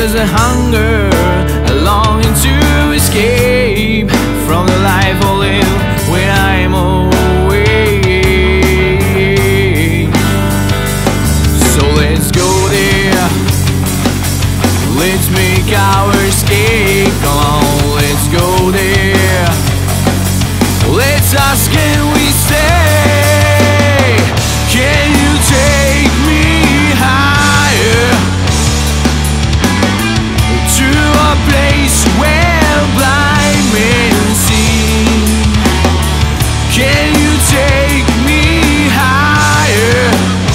there's a hunger, a longing to escape from the life I live when I'm away. So let's go there, let's make our escape. Come on, let's go there. Let's ask, can we stay? Can you take me higher to a place where blind men see? Can you take me higher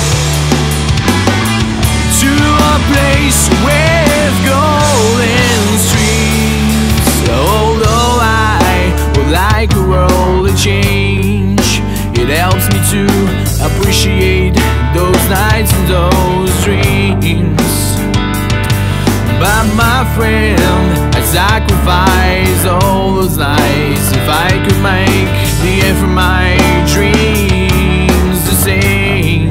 to a place with golden streets? Although I would like a world to change, it helps me to appreciate those nights and those dreams. But my friend, I'd sacrifice all those nights if I could make the end for my dreams the same.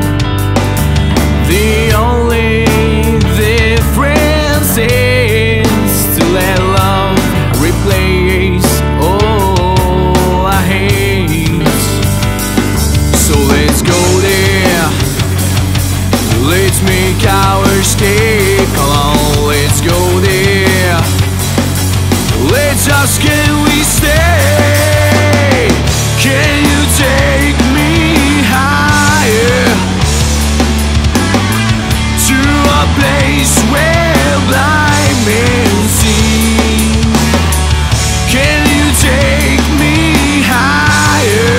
The only difference is to let love replace all I hate. So let's go there, let's make our escape. Come on, let's go there. Let's ask, can we stay? Can you take me higher to a place where blind men see? Can you take me higher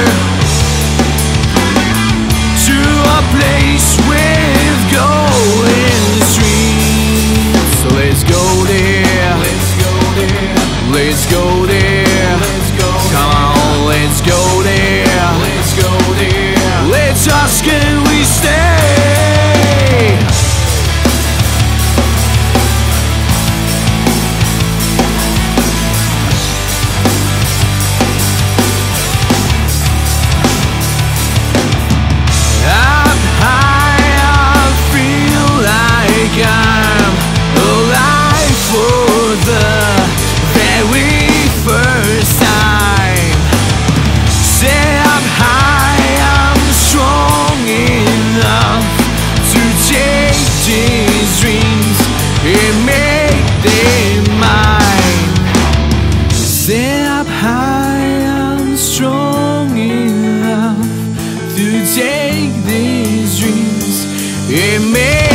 to a place with golden streets? So let's go there, let's go there, let's go there, let's go. Come on, let's go there, let's go there. Let's ask, can we stay? Up high, I feel like I'm alive for the very first time. Set up high, I'm strong enough to take these dreams and make them mine. Set up high, I'm strong enough to take these dreams and make